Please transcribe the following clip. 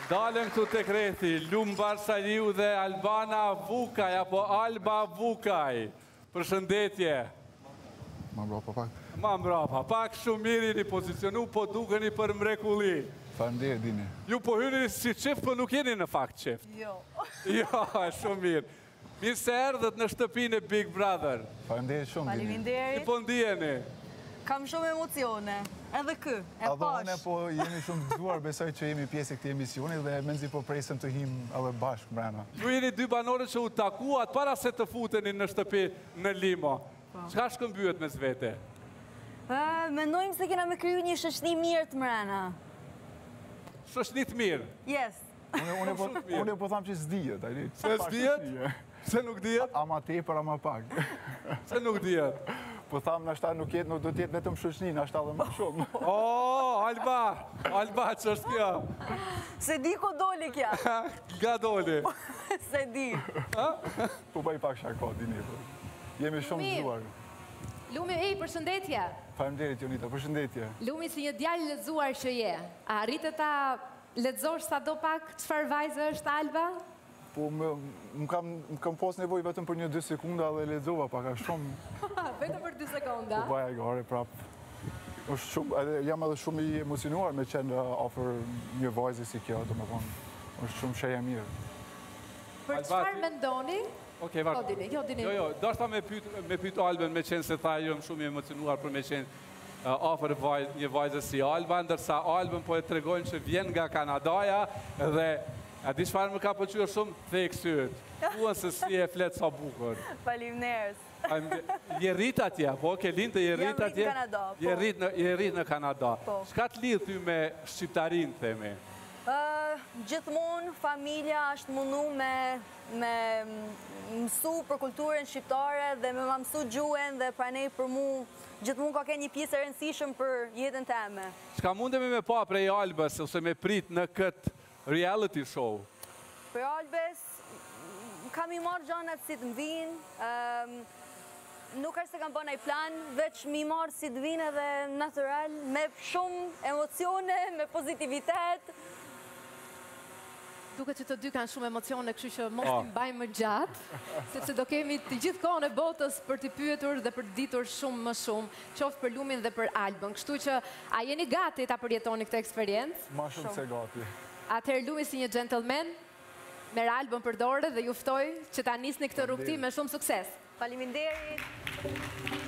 Dalën këtu tek rrethi, Lum Barsaliu dhe Albana Vukaj, apo Alba Vukaj. Përshëndetje. Ma mbrapa pak. Ma mbrapa, pak shumë mirë jeni pozicionu, po dukeni për mrekulli. Faleminderit Dini. Ju po hyni si qift, po nuk jeni në fakt qift. Jo. Jo, shumë mirë. Mirë se erdhët në shtëpinë e Big Brother. Faleminderit shumë Dini. Si Faleminderit. po ndiheni? Kam shumë emocione. Edhe kë, e Edhe pash. une po jemi shumë gëzuar, besoj që jemi pjesë e këtij emisioni dhe menzi po presëm të him edhe bashkë mbrana. Ju jeni dy banorë që u takuat para se të futeni në shtëpi në Limo. Çka shkëmbyet mes vete? Mendojmë se kena me kryu një shoqni mirë të mrena. Shoqni të mirë. Yes. Unë po thamë që s'dijet, ajri. Se s'dijet? Se nuk dijet? Ama tepër, ama pak. Se nuk dijet? Po thamë nashta nuk do t'jetë vetëm shoqni, nashta edhe më shumë. Alba, që është kjo? Se di ku doli kja. Nga doli? Se di. Po bëj pak shako, Dini. Jemi shumë gëzuar. Lumi, përshëndetje. Faleminderit Jonita, përshëndetje. Lumi, si një djalë lexuar që je, a arritë ta lexosh sado pak çfarë vajzë është Alba? Po më kam pas nevojë vetëm për 1-2 sekunda dhe lexova pak a shumë. Vetëm për 2 sekonda. Po baja gare prap. Është shumë, jam edhe shumë i emocionuar me qenë afër një vajze si kjo, domethënë. Është shumë shëja mirë. Për çfarë mendoni? Okej, vazhdo. Jo, dashta me pyet Albën me qenë se tha jam shumë i emocionuar për me qenë afër një vajze si Alba, ndërsa Albën po e tregojnë që vjen nga Kanadaja dhe a di çfarë më ka pëlqyer shumë? Thek syt. Thuan se si e flet sa bukur. Faleminderit. Je rrit atje, po ke lindë je rrit atje? Jam rrit në Kanada, po. Je rrit në Kanada. Po. Çka të lidh ty me shqiptarin, themi? Gjithmonë familja është mundu me mësu për kulturën shqiptare dhe me ma mësu gjuhën dhe pranej për mu gjithmonë ka ke një pjesë e rëndësishëm për jetën teme. Çka mundemi me pa prej Albës ose me prit në këtë reality show? Për Albës, kam i marrë gjanat si të më vinë, nuk është se kam bëna i plan, veç mi marrë si të vinë edhe natural, me shumë emocione, me pozitivitet. Duke që të dy kanë shumë emocione, kështu që mos t'i mbajmë më gjatë, sepse do kemi të gjithë kohën e botës për t'i pyetur dhe për ditur shumë më shumë, qoftë për Lumin dhe për Albën. Kështu që a jeni gati ta përjetoni këtë eksperiencë? Ma shumë se gati. Atëherë Lumi si një gentleman, merr Albën për dorë dhe ju ftoj që ta nisni këtë rrugtim me shumë sukses. Faleminderit.